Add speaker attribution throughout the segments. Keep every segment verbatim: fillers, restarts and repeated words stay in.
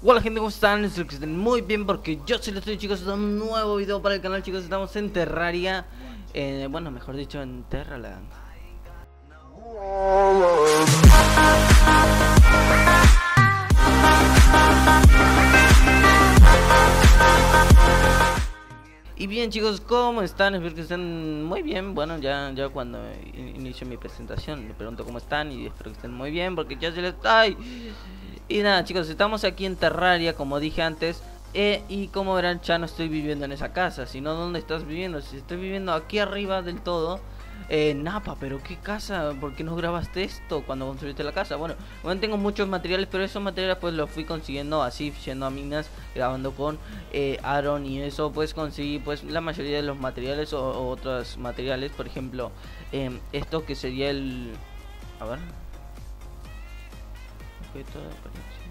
Speaker 1: Hola gente, ¿cómo están? Espero que estén muy bien porque yo soy los chicos, es un nuevo video para el canal, chicos. Estamos en Terraria, eh, bueno, mejor dicho, en Terraland. Y bien, chicos, ¿cómo están? Espero que estén muy bien. Bueno, ya, ya cuando in inicio mi presentación me pregunto cómo están y espero que estén muy bien porque ya se les... ¡Ay! Y nada, chicos, estamos aquí en Terraria, como dije antes. Eh, y como verán, ya no estoy viviendo en esa casa, sino ¿dónde estás viviendo? Si estoy viviendo aquí arriba del todo, eh, Napa, pero ¿qué casa? ¿Por qué no grabaste esto cuando construiste la casa? Bueno, bueno, tengo muchos materiales, pero esos materiales pues los fui consiguiendo así, yendo a minas, grabando con eh, Aaron y eso, pues conseguí pues la mayoría de los materiales o, o otros materiales, por ejemplo, eh, esto que sería el... A ver... Objeto de apariencia.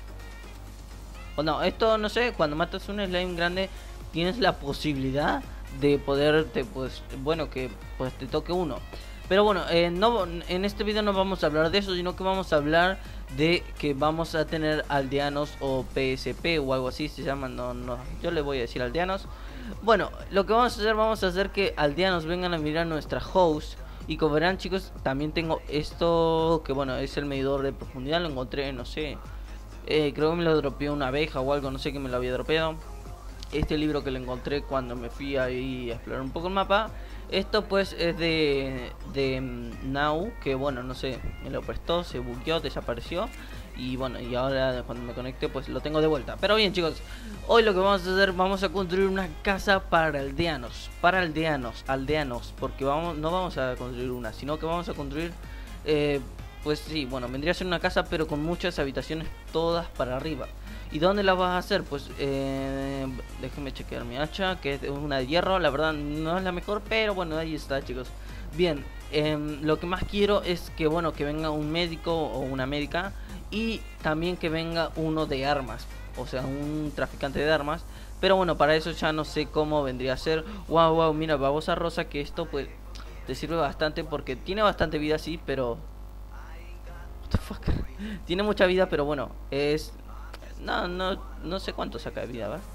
Speaker 1: O no, esto no sé, cuando matas un slime grande tienes la posibilidad de poderte, pues, bueno, que pues te toque uno. Pero bueno, eh, no, en este video no vamos a hablar de eso, sino que vamos a hablar de que vamos a tener aldeanos o P S P o algo así se llaman, no, no, yo le voy a decir aldeanos. Bueno, lo que vamos a hacer, vamos a hacer que aldeanos vengan a mirar nuestra house. Y como verán, chicos, también tengo esto, que bueno, es el medidor de profundidad, lo encontré, no sé, eh, creo que me lo dropeó una abeja o algo, no sé que me lo había dropeado. Este libro que lo encontré cuando me fui ahí a explorar un poco el mapa. Esto pues es de, de um, Now, que bueno, no sé, me lo prestó, se bugueó, desapareció. Y bueno, y ahora cuando me conecté pues lo tengo de vuelta. Pero bien, chicos, hoy lo que vamos a hacer, vamos a construir una casa para aldeanos. Para aldeanos, aldeanos, porque vamos, no vamos a construir una, sino que vamos a construir, eh, pues sí, bueno, vendría a ser una casa pero con muchas habitaciones todas para arriba. ¿Y dónde la vas a hacer? Pues eh, déjenme chequear mi hacha, que es una de hierro. La verdad no es la mejor, pero bueno, ahí está, chicos. Bien, eh, lo que más quiero es que, bueno, que venga un médico o una médica. Y también que venga uno de armas, o sea, un traficante de armas. Pero bueno, para eso ya no sé cómo vendría a ser. Wow, wow, mira, babosa rosa, que esto pues te sirve bastante porque tiene bastante vida, sí, pero... What the fuck? Tiene mucha vida, pero bueno, es... No, no, no sé cuánto saca de vida, ¿verdad?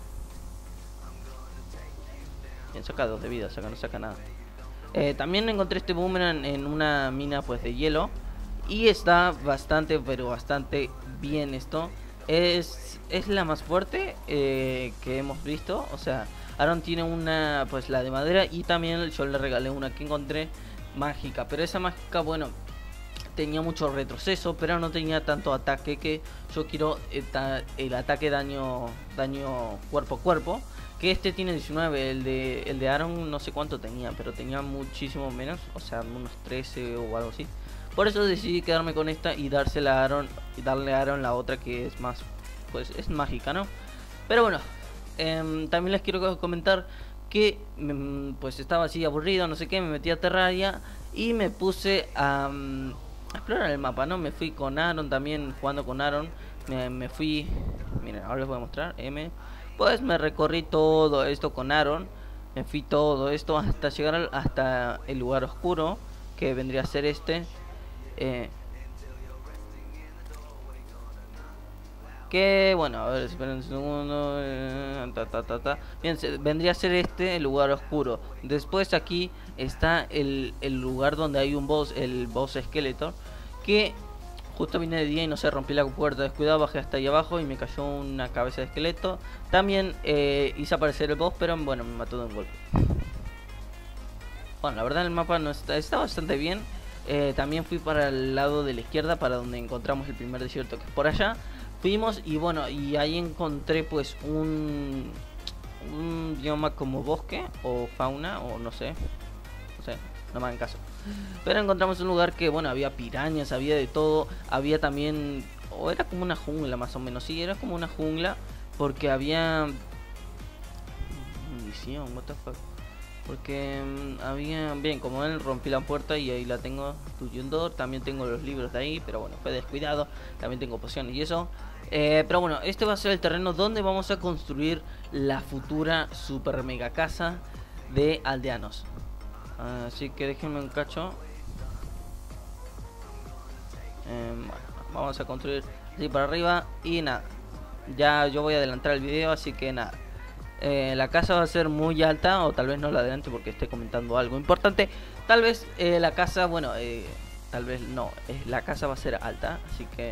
Speaker 1: Bien, saca dos de vida, saca, no saca nada. Eh, también encontré este boomerang en una mina pues de hielo. Y está bastante, pero bastante bien esto. Es, es la más fuerte eh, que hemos visto. O sea, Aaron tiene una, pues la de madera. Y también yo le regalé una que encontré mágica. Pero esa mágica, bueno, tenía mucho retroceso, pero no tenía tanto ataque, que yo quiero el, el ataque daño daño cuerpo a cuerpo, que este tiene diecinueve. El de, el de Aaron no sé cuánto tenía, pero tenía muchísimo menos, o sea, unos trece o algo así. Por eso decidí quedarme con esta y dársela a Aaron, y darle a Aaron la otra que es más, pues es mágica, ¿no? Pero bueno, eh, también les quiero comentar que pues estaba así aburrido, no sé qué, me metí a Terraria y me puse a, um, a explorar el mapa, ¿no? Me fui con Aaron también, jugando con Aaron, me, me fui, miren, ahora les voy a mostrar, M, pues me recorrí todo esto con Aaron, me fui todo esto hasta llegar al, hasta el lugar oscuro, que vendría a ser este. Eh, que bueno, a ver, esperen un segundo. Eh, ta, ta, ta, ta. Bien, se, vendría a ser este el lugar oscuro. Después aquí está el, el lugar donde hay un boss, el boss esqueleto. Que justo vine de día y no se rompí la puerta. Descuidado, bajé hasta ahí abajo y me cayó una cabeza de esqueleto. También eh, hice aparecer el boss, pero bueno, me mató de un golpe. Bueno, la verdad el mapa no está, está bastante bien. Eh, también fui para el lado de la izquierda, para donde encontramos el primer desierto, que es por allá. Fuimos y bueno, y ahí encontré pues un, un bioma como bosque o fauna o no sé, no sé, no me hagan caso. Pero encontramos un lugar que bueno, había pirañas, había de todo, había también, o era como una jungla más o menos, sí, era como una jungla, porque había munición, what the fuck. Porque mmm, había, bien, como él rompí la puerta y ahí la tengo, tuyendo. También tengo los libros de ahí, pero bueno, fue descuidado. También tengo pociones y eso. Eh, pero bueno, este va a ser el terreno donde vamos a construir la futura super mega casa de aldeanos. Así que déjenme un cacho. Eh, bueno, vamos a construir así para arriba y nada. ya yo voy a adelantar el video, así que nada. Eh, la casa va a ser muy alta, o tal vez no la adelante porque esté comentando algo importante. Tal vez eh, la casa, bueno, eh, tal vez no, eh, la casa va a ser alta, así que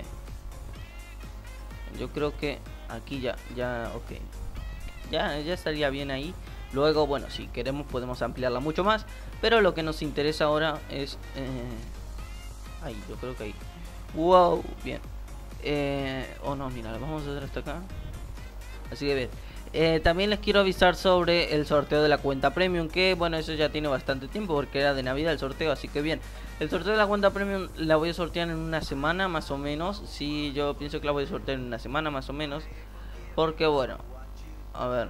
Speaker 1: yo creo que aquí ya, ya, ok, ya, ya estaría bien ahí. Luego, bueno, si queremos podemos ampliarla mucho más, pero lo que nos interesa ahora es eh, ahí, yo creo que ahí. Wow, bien. Eh, oh no, mira, vamos a hacer hasta acá. Así que bien. Eh, también les quiero avisar sobre el sorteo de la cuenta premium, que bueno, eso ya tiene bastante tiempo porque era de Navidad el sorteo, así que bien. El sorteo de la cuenta premium la voy a sortear en una semana más o menos. Sí, yo pienso que la voy a sortear en una semana más o menos, porque bueno, a ver,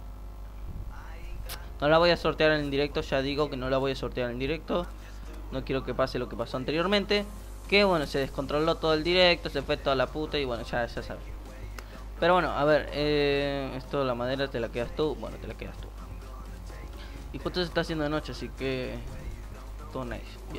Speaker 1: no la voy a sortear en directo, ya digo que no la voy a sortear en directo. No quiero que pase lo que pasó anteriormente, que bueno, se descontroló todo el directo, se fue toda la puta y bueno, ya, ya sabes. Pero bueno, a ver, eh, esto la madera te la quedas tú, bueno, te la quedas tú. Y justo se está haciendo de noche, así que todo nice, bien.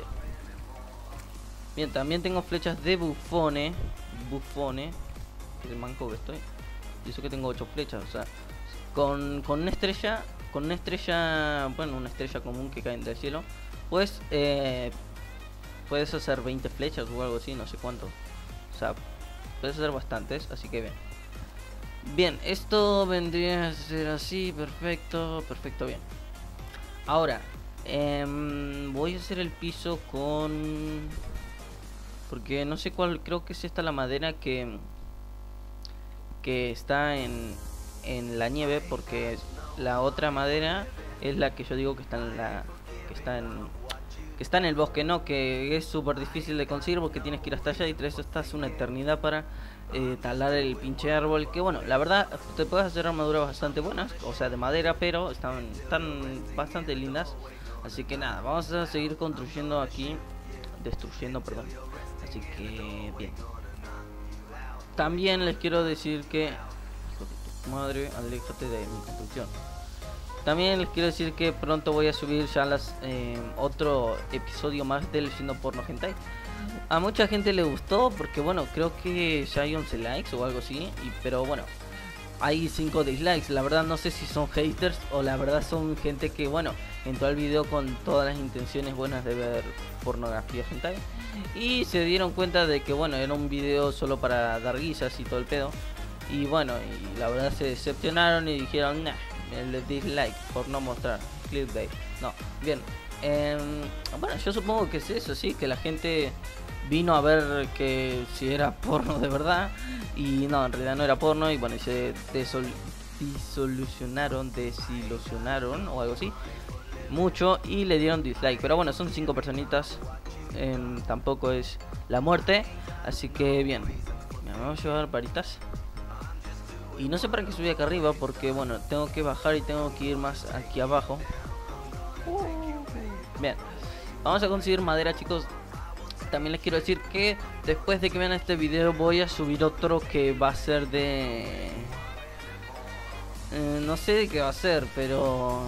Speaker 1: Bien, también tengo flechas de bufone, bufone, que es el manco que estoy. Y eso que tengo ocho flechas, o sea, con, con una estrella, con una estrella, bueno, una estrella común que cae del cielo, pues eh, puedes hacer veinte flechas o algo así, no sé cuánto. O sea, puedes hacer bastantes, así que bien. Bien, esto vendría a ser así, perfecto, perfecto, bien. Ahora, eh, voy a hacer el piso con... porque no sé cuál, creo que es esta la madera que... que está en, en la nieve, porque la otra madera es la que yo digo que está en la... que está en... que está en el bosque, no, que es súper difícil de conseguir porque tienes que ir hasta allá y tras eso estás una eternidad para eh, talar el pinche árbol. Que bueno, la verdad te puedes hacer armaduras bastante buenas, o sea, de madera, pero están, están bastante lindas. Así que nada, vamos a seguir construyendo aquí, destruyendo, perdón. Así que bien. También les quiero decir que, hijo de tu madre, aléjate de mi construcción. También les quiero decir que pronto voy a subir ya las eh, otro episodio más de Leyendo Porno Hentai. A mucha gente le gustó porque bueno, creo que ya hay once likes o algo así, y, pero bueno, hay cinco dislikes. La verdad no sé si son haters o la verdad son gente que bueno, entró al video con todas las intenciones buenas de ver pornografía hentai y se dieron cuenta de que bueno, era un video solo para dar guisas y todo el pedo. Y bueno, y la verdad se decepcionaron y dijeron, nah, el dislike por no mostrar clickbait. No, bien. Eh, bueno, yo supongo que es eso, sí, que la gente vino a ver que si era porno de verdad y no, en realidad no era porno y bueno, y se desol disolucionaron, desilusionaron o algo así mucho y le dieron dislike. Pero bueno, son cinco personitas, eh, tampoco es la muerte, así que bien. Me vamos a llevar varitas. Y no sé para qué subí acá arriba, porque bueno, tengo que bajar y tengo que ir más aquí abajo. Bien, vamos a conseguir madera, chicos. También les quiero decir que después de que vean este video voy a subir otro que va a ser de... Eh, no sé de qué va a ser, pero...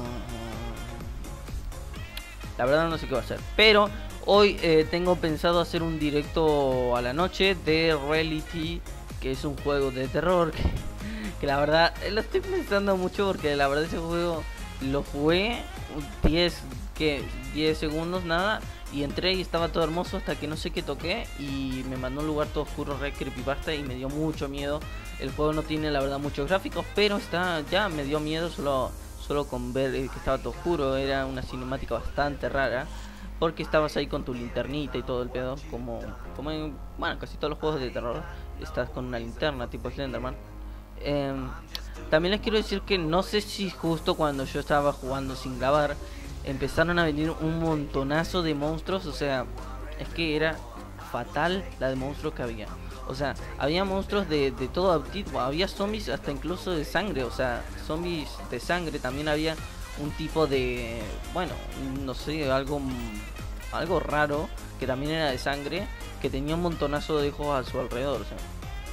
Speaker 1: La verdad no sé qué va a ser. Pero hoy eh, tengo pensado hacer un directo a la noche de Reality, que es un juego de terror que... que la verdad lo estoy pensando mucho porque la verdad ese juego lo jugué diez que diez segundos nada y entré y estaba todo hermoso hasta que no sé qué toqué y me mandó a un lugar todo oscuro, re creepypasta, y me dio mucho miedo. El juego no tiene la verdad muchos gráficos, pero está ya me dio miedo solo solo con ver que estaba todo oscuro. Era una cinemática bastante rara porque estabas ahí con tu linternita y todo el pedo, como como en, bueno, casi todos los juegos de terror estás con una linterna tipo Slenderman. Eh, también les quiero decir que no sé si justo cuando yo estaba jugando sin grabar empezaron a venir un montonazo de monstruos. O sea, es que era fatal la de monstruos que había. O sea, había monstruos de, de todo tipo. Había zombies hasta incluso de sangre. O sea, zombies de sangre. También había un tipo de... bueno, no sé, algo algo raro que también era de sangre, que tenía un montonazo de ojos a su alrededor. O sea,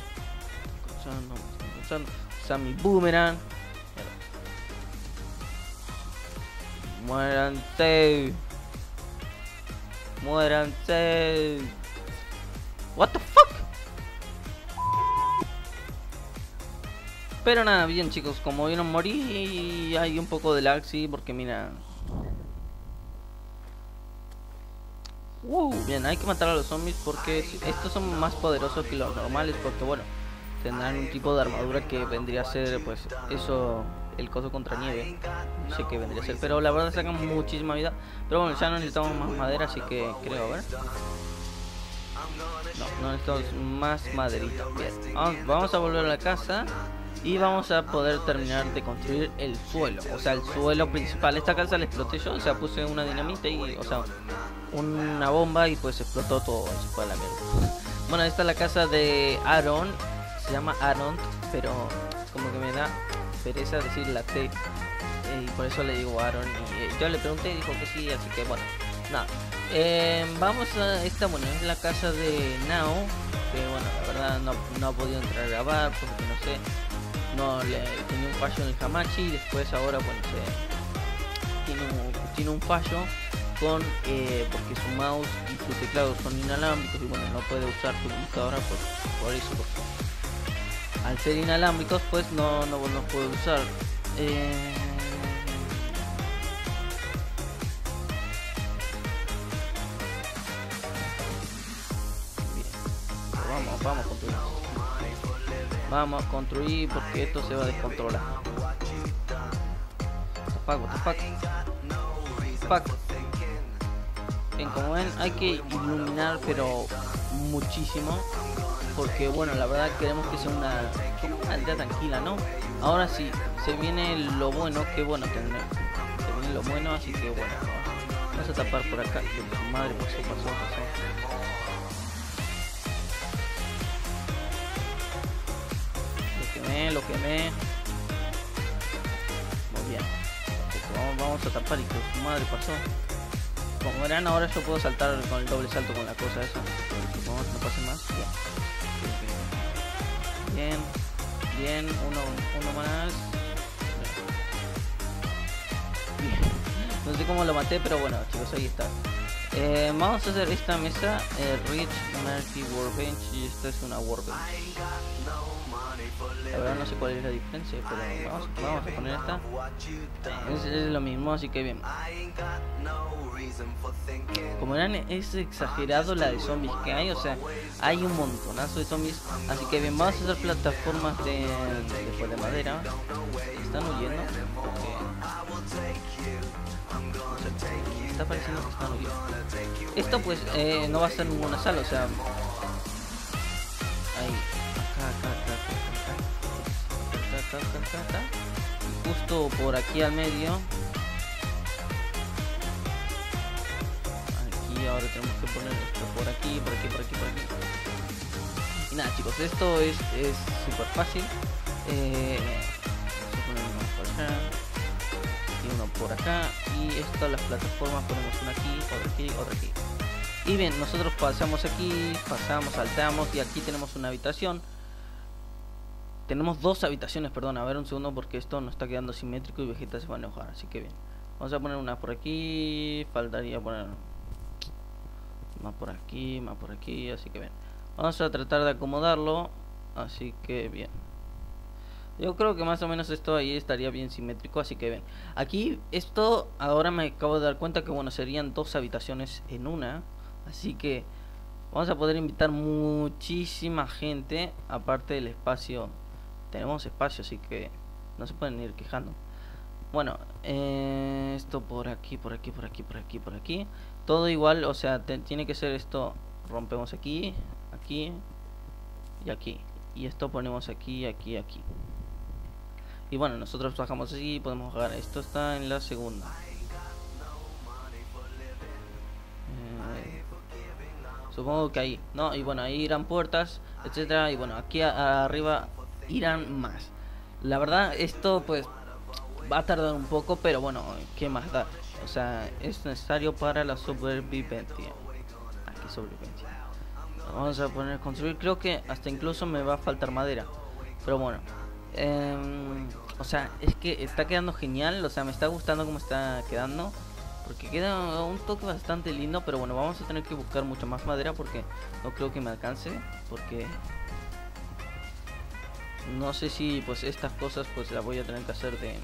Speaker 1: usa mi boomerang. Muéranse. Muéranse. What the fuck? Pero nada, bien chicos, como vieron morí y hay un poco de lag, sí, porque mira. Uh, bien, hay que matar a los zombies porque estos son más poderosos que los normales, porque bueno, tendrán un tipo de armadura que vendría a ser pues eso, el coso contra nieve. No sé qué vendría a ser, pero la verdad sacan muchísima vida. Pero bueno, ya no necesitamos más madera, así que creo, a ver. No, no necesitamos más maderita. Bien, vamos, vamos a volver a la casa. Y vamos a poder terminar de construir el suelo, o sea, el suelo principal. Esta casa la exploté yo, o sea, puse una dinamita y, o sea, una bomba y pues explotó todo, eso fue a la mierda. Bueno, esta es la casa de Aaron, se llama Aaron, pero como que me da pereza decir la T, eh, y por eso le digo Aaron. Y eh, yo le pregunté y dijo que sí, así que bueno, nada. Eh, vamos a esta, bueno, es la casa de Now, que bueno, la verdad no, no ha podido entrar a grabar porque no sé. No, le, tenía un fallo en el Hamachi y después ahora bueno se, tiene, un, tiene un fallo con eh, porque su mouse y su teclado son inalámbricos y bueno no puede usar su computadora pues, por eso pues, al ser inalámbricos pues no, no, no puede usar eh... Bien. vamos vamos con tu Vamos a construir porque esto se va a descontrolar. Tapaco, tapaco. Tapaco. Bien, como ven, hay que iluminar, pero muchísimo. Porque, bueno, la verdad queremos que sea una, una aldea tranquila, ¿no? Ahora sí, se viene lo bueno, que bueno tendrá. Se viene lo bueno, así que bueno. Vamos a tapar por acá. Que madre, pasó, pasó, pasó. Lo quemé. Muy bien. Vamos, vamos a tapar y que su madre pasó. Como verán, ahora yo puedo saltar con el doble salto con la cosa esa. Vamos, no pase más. Bien. Bien. Bien. Uno, uno más. Bien. No sé cómo lo maté, pero bueno, chicos, ahí está. Eh, vamos a hacer esta mesa, eh, Rich Mercy Workbench, y esta es una Workbench. La verdad no sé cuál es la diferencia, pero vamos, vamos a poner esta. Es, es lo mismo, así que bien. Como verán, es exagerado la de zombies que hay, o sea, hay un montonazo de zombies. Así que bien, vamos a hacer plataformas de, de, de madera. Están huyendo porque... está pareciendo que están huyendo. Esto pues eh, no va a ser ninguna sala, o sea... ahí, acá, acá, acá, acá, acá, acá, acá, acá, acá. Y justo por aquí al medio. Aquí ahora tenemos que poner esto por aquí, por aquí, por aquí, por aquí. Y nada chicos, esto es súper fácil. Eh, vamos a poner uno por acá. Y uno por acá. Y estas las plataformas ponemos una aquí, otra aquí, otra aquí. Y bien, nosotros pasamos aquí, pasamos, saltamos y aquí tenemos una habitación. Tenemos dos habitaciones, perdón, a ver un segundo porque esto no está quedando simétrico y Vegeta se va a enojar, así que bien. Vamos a poner una por aquí, faltaría poner más por aquí, más por aquí, así que bien. Vamos a tratar de acomodarlo, así que bien. Yo creo que más o menos esto ahí estaría bien simétrico, así que bien. Aquí esto, ahora me acabo de dar cuenta que bueno, serían dos habitaciones en una. Así que vamos a poder invitar muchísima gente. Aparte del espacio, tenemos espacio, así que no se pueden ir quejando. Bueno, eh, esto por aquí, por aquí, por aquí, por aquí, por aquí. Todo igual, o sea, te, tiene que ser esto. Rompemos aquí, aquí y aquí. Y esto ponemos aquí, aquí, aquí. Y bueno, nosotros bajamos así y podemos jugar. Esto está en la segunda. Supongo que ahí, ¿no? Y bueno, ahí irán puertas, etcétera. Y bueno, aquí a, a arriba irán más. La verdad, esto pues va a tardar un poco, pero bueno, ¿qué más da? O sea, es necesario para la supervivencia. Aquí sobrevivencia. Vamos a poner construir. Creo que hasta incluso me va a faltar madera. Pero bueno. Eh, o sea, es que está quedando genial. O sea, me está gustando cómo está quedando. Porque queda un toque bastante lindo. Pero bueno, vamos a tener que buscar mucha más madera porque no creo que me alcance. Porque no sé si pues estas cosas pues las voy a tener que hacer de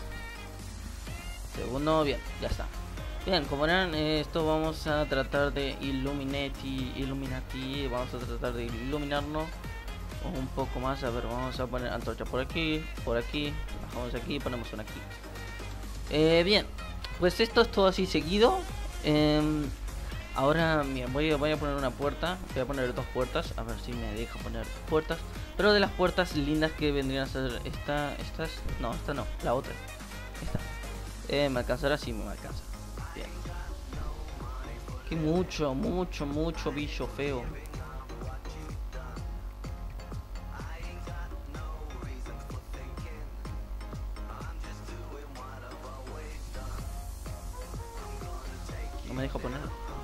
Speaker 1: segundo. Bien, ya está. Bien, como verán, eh, esto vamos a tratar de Illuminati, Illuminati, vamos a tratar de iluminarnos un poco más. A ver, vamos a poner antorcha por aquí, por aquí, bajamos aquí, ponemos una aquí. Eh, bien, pues esto es todo así seguido. Eh, ahora bien, voy a, voy a poner una puerta, voy a poner dos puertas, a ver si me deja poner puertas. Pero de las puertas lindas que vendrían a ser esta, estas, no, esta no, la otra, esta. Eh, ¿me alcanzará? Sí, me alcanza. Bien. Que mucho, mucho, mucho bicho feo. No me deja poner.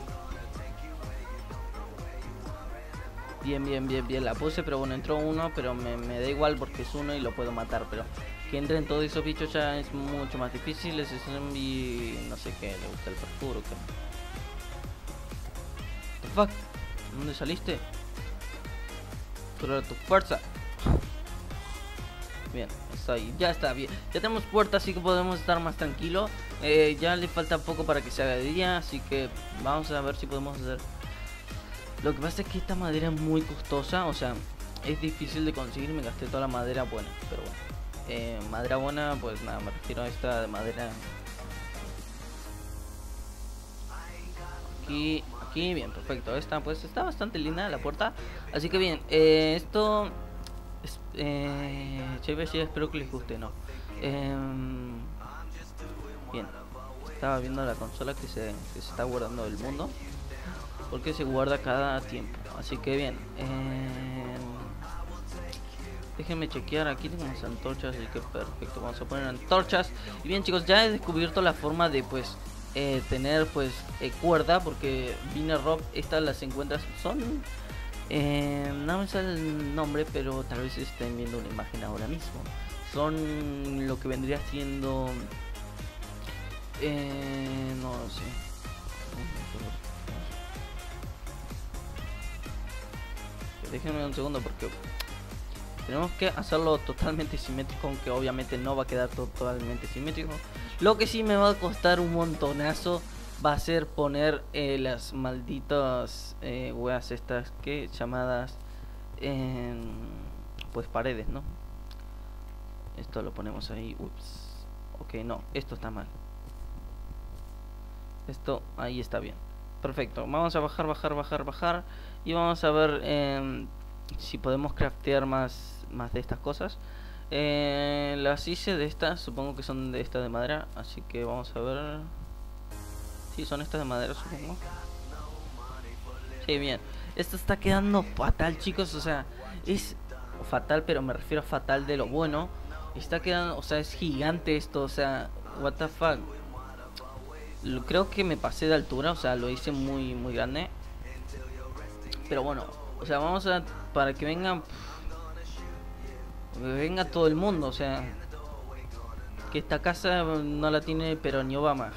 Speaker 1: Bien, bien, bien, bien. La puse, pero bueno, entró uno, pero me, me da igual porque es uno y lo puedo matar. Pero que entren todos esos bichos ya es mucho más difícil. Ese zombie, no sé qué, le gusta el parkour o qué. The fuck? ¿Dónde saliste? Pero tu fuerza. Bien, está ahí, ya está bien. Ya tenemos puerta, así que podemos estar más tranquilos. Eh, ya le falta poco para que se haga de día, así que vamos a ver si podemos hacer. Lo que pasa es que esta madera es muy costosa, o sea, es difícil de conseguir. Me gasté toda la madera buena, pero bueno. Eh, madera buena, pues nada, me refiero a esta de madera. Aquí, aquí, bien, perfecto. Esta pues está bastante linda la puerta. Así que bien, eh, esto... Es, eh, chévere, sí, espero que les guste, ¿no? Eh, bien, estaba viendo la consola que se, que se está guardando el mundo. Porque se guarda cada tiempo. Así que bien, eh, déjenme chequear. Aquí tengo unas antorchas, así que perfecto, vamos a poner antorchas. Y bien chicos, ya he descubierto la forma de pues eh, tener pues eh, cuerda. Porque vine Rob, estas las encuentras, son... Eh, no me sale el nombre, pero tal vez estén viendo una imagen ahora mismo. Son lo que vendría siendo... Eh, no sé. Déjenme un segundo porque tenemos que hacerlo totalmente simétrico, aunque obviamente no va a quedar totalmente simétrico. Lo que sí me va a costar un montonazo va a ser poner eh, las malditas eh, weas estas que llamadas eh, pues paredes, ¿no? Esto lo ponemos ahí. Ups. Ok, no, esto está mal. Esto ahí está bien. Perfecto, vamos a bajar, bajar, bajar, bajar. Y vamos a ver eh, si podemos craftear más, más de estas cosas. eh, Las hice de estas, supongo que son de esta de madera. Así que vamos a ver. Sí, son estas de madera, supongo. Sí, bien. Esto está quedando fatal, chicos. O sea, es fatal, pero me refiero a fatal de lo bueno. Está quedando, o sea, es gigante esto. O sea, what the fuck. Creo que me pasé de altura, o sea, lo hice muy muy grande. Pero bueno, o sea, vamos a... Para que vengan... Venga todo el mundo, o sea... Que esta casa no la tiene pero ni Obama.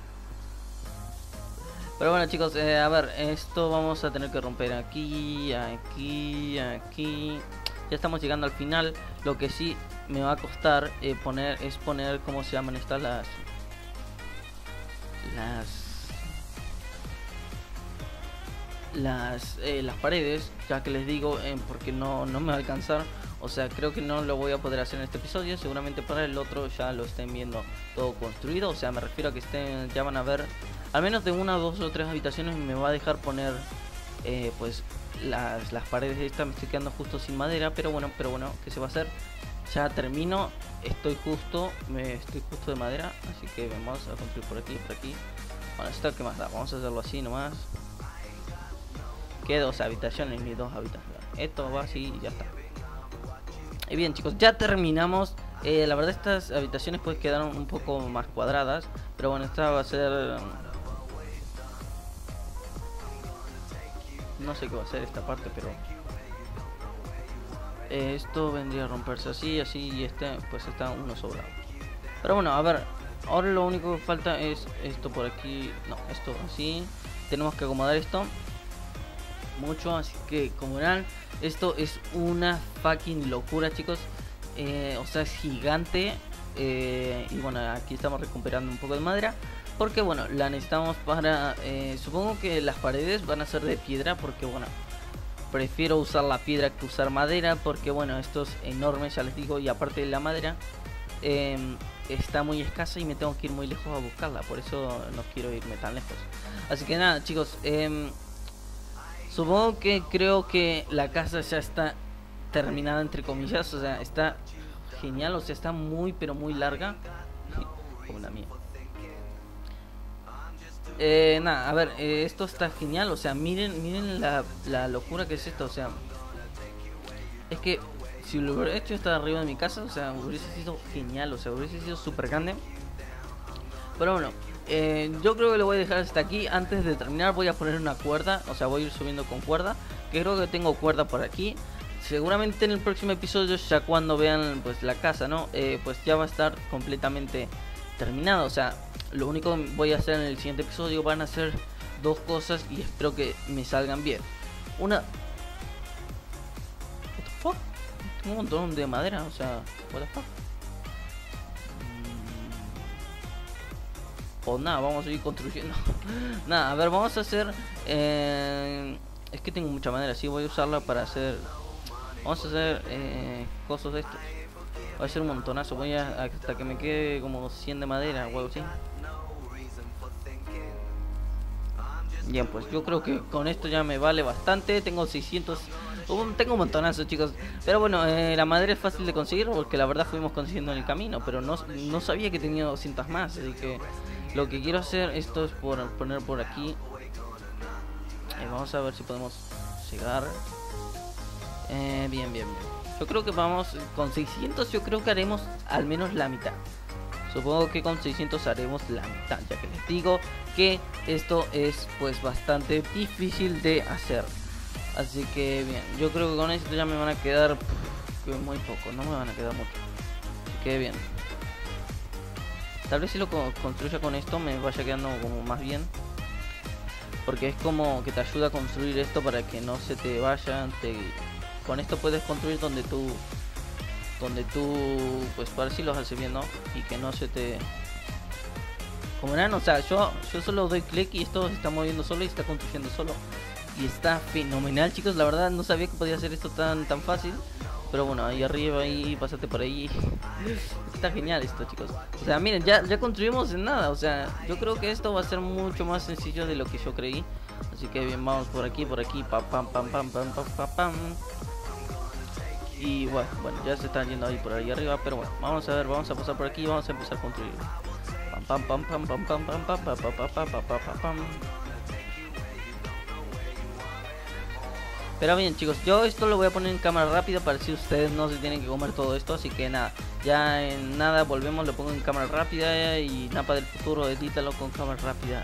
Speaker 1: Pero bueno chicos, eh, a ver, esto vamos a tener que romper aquí, aquí, aquí. Ya estamos llegando al final. Lo que sí me va a costar eh, poner es poner, ¿cómo se llaman estas? Las... Las... Las, eh, las paredes, ya que les digo, eh, porque no, no me va a alcanzar. O sea, creo que no lo voy a poder hacer en este episodio. Seguramente para el otro ya lo estén viendo todo construido. O sea, me refiero a que estén, ya van a ver al menos de una, dos o tres habitaciones. Me va a dejar poner eh, pues las, las paredes de esta. Me estoy quedando justo sin madera, pero bueno, pero bueno, ¿qué se va a hacer? Ya termino, estoy justo, me estoy justo de madera. Así que vamos a construir por aquí, por aquí. Bueno, esto que más da, vamos a hacerlo así nomás. Que dos habitaciones ni dos habitaciones. Esto va así y ya está. Y bien chicos, ya terminamos. eh, La verdad estas habitaciones pues quedaron un poco más cuadradas. Pero bueno, esta va a ser... No sé qué va a ser esta parte, pero... Eh, esto vendría a romperse así, así y este pues está uno sobrado. Pero bueno, a ver. Ahora lo único que falta es esto por aquí. No, esto así. Tenemos que acomodar esto mucho, así que como verán, Esto es una fucking locura, chicos. Eh, o sea, es gigante. Eh, y bueno, aquí estamos recuperando un poco de madera. Porque bueno, la necesitamos para... Eh, supongo que las paredes van a ser de piedra. Porque bueno, prefiero usar la piedra que usar madera. Porque bueno, esto es enorme, ya les digo. Y aparte de la madera, eh, está muy escasa y me tengo que ir muy lejos a buscarla. Por eso no quiero irme tan lejos. Así que nada, chicos. Eh, supongo que creo que la casa ya está terminada, entre comillas. O sea, está genial. O sea, está muy pero muy larga. Como la mía. Eh, nada, a ver, eh, esto está genial. O sea, miren, miren la, la locura que es esto. O sea, es que si lo hubiera hecho estar arriba de mi casa, o sea, hubiese sido genial. O sea, hubiese sido súper grande. Pero bueno, eh, yo creo que lo voy a dejar hasta aquí. Antes de terminar voy a poner una cuerda. O sea, voy a ir subiendo con cuerda, que creo que tengo cuerda por aquí. Seguramente en el próximo episodio, ya cuando vean pues la casa, ¿no? Eh, pues ya va a estar completamente terminado. O sea, lo único que voy a hacer en el siguiente episodio van a ser dos cosas y espero que me salgan bien. Una... What the fuck? Tengo un montón de madera, o sea, what the fuck. Pues nada, vamos a seguir construyendo. Nada, a ver, vamos a hacer... Eh... Es que tengo mucha madera, sí, voy a usarla para hacer... Vamos a hacer eh, cosas de estos. Voy a hacer un montonazo. Voy a hasta que me quede como cien de madera, huevo, sí. Bien, pues yo creo que con esto ya me vale bastante. Tengo seiscientos. Uh, tengo un montonazo, chicos. Pero bueno, eh, la madera es fácil de conseguir porque la verdad fuimos consiguiendo en el camino. Pero no, no sabía que tenía doscientas más. Así que lo que quiero hacer, esto es por poner por aquí. Eh, vamos a ver si podemos llegar. Eh, bien, bien, bien. Yo creo que vamos con seiscientos. Yo creo que haremos al menos la mitad. Supongo que con seiscientos haremos la mitad, ya que les digo que esto es pues bastante difícil de hacer. Así que bien, yo creo que con esto ya me van a quedar pff, muy poco, no me van a quedar mucho. Así que bien. Tal vez si lo construya con esto me vaya quedando como más bien. Porque es como que te ayuda a construir esto para que no se te vaya. Te... Con esto puedes construir donde tú, donde tú, pues para si los haces bien, ¿no? Y que no se te... Como verán, o sea, yo, yo solo doy clic y esto se está moviendo solo y está construyendo solo. Y está fenomenal, chicos, la verdad no sabía que podía hacer esto tan, tan fácil. Pero bueno, ahí arriba, ahí, pásate por ahí. Está genial esto, chicos. O sea, miren, ya, ya construimos en nada. O sea, yo creo que esto va a ser mucho más sencillo de lo que yo creí. Así que bien, vamos por aquí, por aquí, pam, pam, pam, pam, pam, pam, pam, pam. Y bueno, bueno, ya se están yendo ahí por ahí arriba. Pero bueno, vamos a ver, vamos a pasar por aquí y vamos a empezar a construir. Pam, pam, pam, pam, pam, pam, pam, pam, pam, pam, pam, pam, pam, pam. Pero bien, chicos, yo esto lo voy a poner en cámara rápida para si ustedes no se tienen que comer todo esto. Así que nada, ya en nada volvemos, lo pongo en cámara rápida. Y Napa del futuro, edítalo con cámara rápida.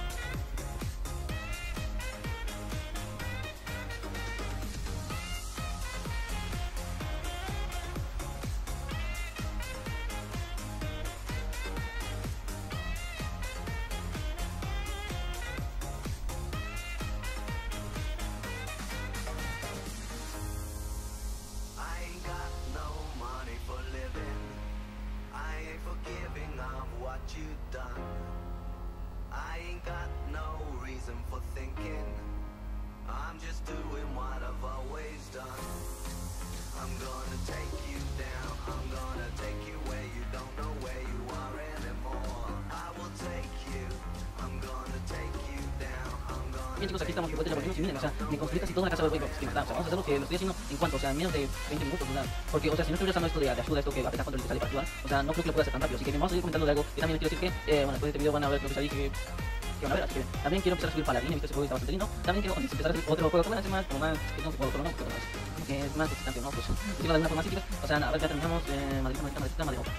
Speaker 1: Bien, chicos, aquí estamos de vuelta, ya volvimos y miren, o sea, me construí casi toda la casa de Waypoint, o sea, vamos a hacer lo que lo estoy haciendo en cuanto, o sea, en menos de veinte minutos, ¿verdad? Porque, o sea, si no estuviera usando esto de, de ayuda, esto que apretas cuando te sale para ayudar, o sea, no creo que lo pueda hacer tan rápido, así que bien, vamos a seguir comentando de algo que también quiero decir que, eh, bueno, después de este video van a ver lo que salí, que, que van a ver, así que también quiero empezar a subir Paladín, he visto ese juego que está bastante lindo, también quiero empezar a subir otro juego que me hace más, como más, que no sé, juego, pero no, pero no, como que es más excitante, ¿no? Pues, decirlo de alguna forma así, chicos, o sea, nada, a ver, ya terminamos, eh, madrita, madrita, madrita, madrita.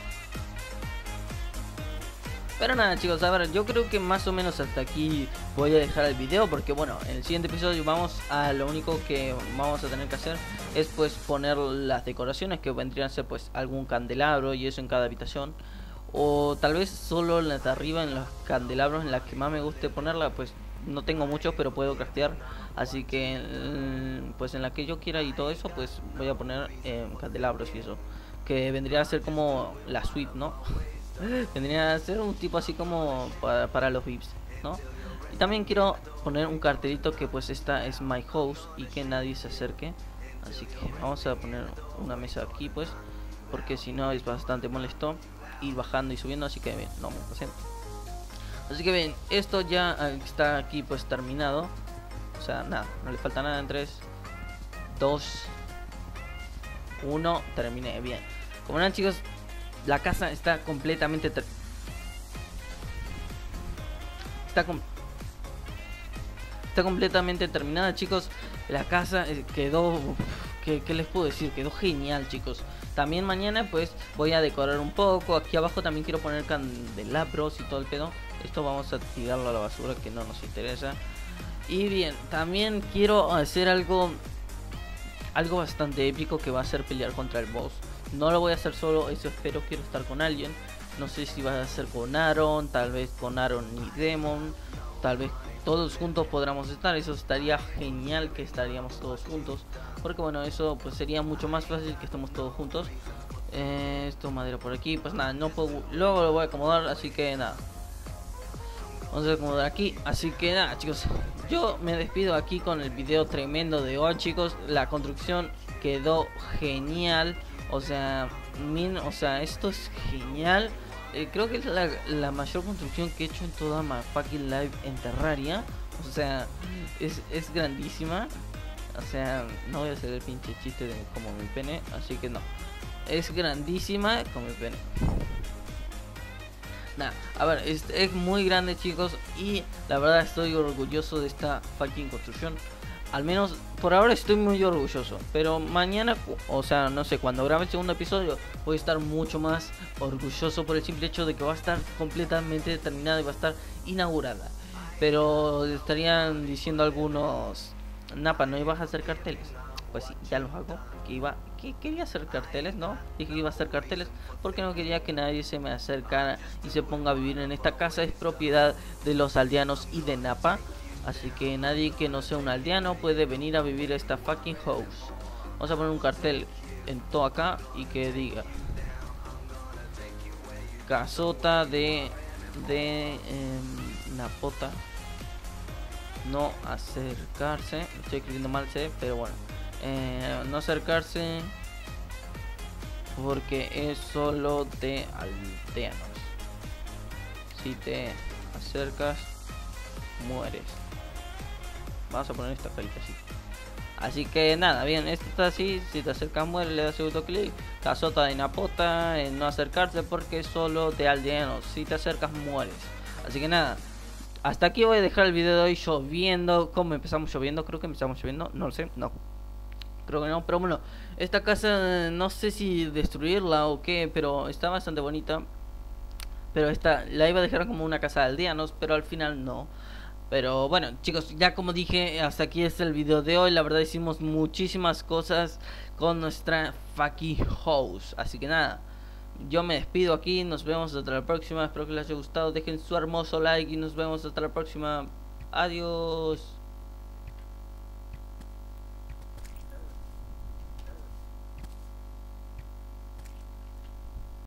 Speaker 1: Pero nada, chicos, a ver, yo creo que más o menos hasta aquí voy a dejar el video. Porque bueno, en el siguiente episodio vamos a lo único que vamos a tener que hacer es pues poner las decoraciones, que vendrían a ser pues algún candelabro y eso en cada habitación. O tal vez solo las de arriba, en los candelabros en las que más me guste ponerla, pues no tengo muchos, pero puedo craftear. Así que eh, pues en la que yo quiera y todo eso, pues voy a poner eh, candelabros y eso, que vendría a ser como la suite, ¿no? Vendría a ser un tipo así como para, para los V I Ps, ¿no? Y también quiero poner un cartelito que pues esta es my house y que nadie se acerque. Así que vamos a poner una mesa aquí pues, porque si no es bastante molesto ir bajando y subiendo, así que bien, no me pasen. Así que bien, esto ya está aquí pues terminado. O sea, nada, no le falta nada en tres, dos, uno, terminé, bien. Como verán chicos, la casa está completamente ter está, com está completamente terminada chicos. La casa quedó, ¿qué, qué les puedo decir? Quedó genial chicos. También mañana pues voy a decorar un poco. Aquí abajo también quiero poner candelabros y todo el pedo. Esto vamos a tirarlo a la basura, que no nos interesa. Y bien, también quiero hacer algo Algo bastante épico, que va a ser pelear contra el boss. No lo voy a hacer solo, eso espero, quiero estar con alguien. No sé si va a ser con Aaron, tal vez con Aaron y Demon, tal vez todos juntos podríamos estar. Eso estaría genial, que estaríamos todos juntos, porque bueno, eso pues sería mucho más fácil que estemos todos juntos. eh, Esto madera por aquí, pues nada, no puedo, luego lo voy a acomodar, así que nada, vamos a acomodar aquí. Así que nada chicos, yo me despido aquí con el video tremendo de hoy chicos. La construcción quedó genial. O sea, min, o sea, esto es genial. eh, Creo que es la, la mayor construcción que he hecho en toda mi fucking live en Terraria. O sea, es, es grandísima. O sea, no voy a hacer el pinche chiste de como mi pene, así que no. Es grandísima como mi pene. Nah, a ver, es, es muy grande chicos, y la verdad estoy orgulloso de esta fucking construcción. Al menos por ahora estoy muy orgulloso, pero mañana, o sea, no sé, cuando grabe el segundo episodio voy a estar mucho más orgulloso, por el simple hecho de que va a estar completamente terminada y va a estar inaugurada. Pero estarían diciendo algunos: Napa, ¿no ibas a hacer carteles? Pues sí, ya los hago. Que iba, que quería hacer carteles, ¿no? Dije que iba a hacer carteles porque no quería que nadie se me acercara y se ponga a vivir en esta casa. Es propiedad de los aldeanos y de Napa, así que nadie que no sea un aldeano puede venir a vivir a esta fucking house. Vamos a poner un cartel en todo acá y que diga: casota de de eh, Napota, no acercarse. Estoy escribiendo mal, sé, pero bueno. Eh, no acercarse porque es solo de aldeanos. Si te acercas, mueres. Vamos a poner esta carita así. Así que nada, bien, esto está así. Si te acercas, mueres, le das segundo clic. Casota de Napota, en no acercarse porque es solo de aldeanos. Si te acercas, mueres. Así que nada, hasta aquí voy a dejar el video de hoy lloviendo. ¿Cómo empezamos lloviendo? Creo que empezamos lloviendo, no lo sé, no. Creo que no, pero bueno, esta casa no sé si destruirla o qué, pero está bastante bonita. Pero esta la iba a dejar como una casa de aldeanos, pero al final no. Pero bueno chicos, ya como dije, hasta aquí es el video de hoy. La verdad hicimos muchísimas cosas con nuestra fucking house. Así que nada, yo me despido aquí, nos vemos hasta la próxima. Espero que les haya gustado, dejen su hermoso like y nos vemos hasta la próxima. Adiós.